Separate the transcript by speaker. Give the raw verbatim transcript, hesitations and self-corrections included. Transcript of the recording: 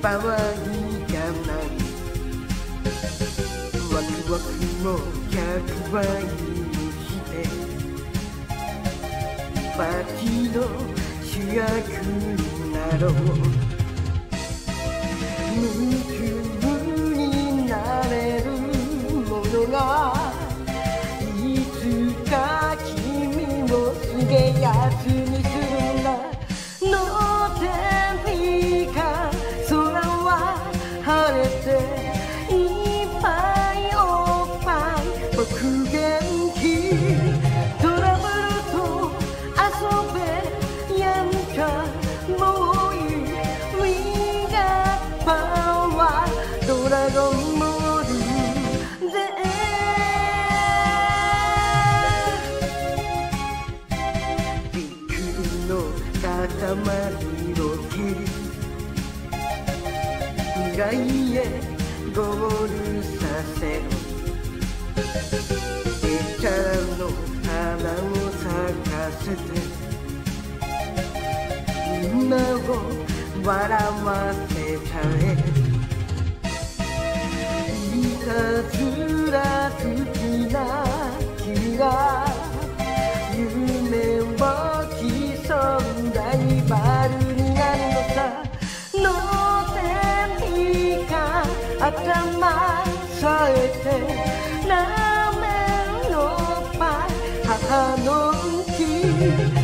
Speaker 1: 場合がないワクワクもひゃくばいにしてパーティーの主役になろう夢中になれるものがいつか君をすげえやつにするんだの天気か空は晴れていっぱいおっぱい僕元気トラブルと遊べやんかもういい We got power ドラゴンボールでびっくりの塊を蹴り未来へゴールさせろエチャラの花を咲かせてみんなを笑わせちゃえいたずら好きな君が夢を競うライバルになるのさの天気か頭さえてラーメンのパイ母の木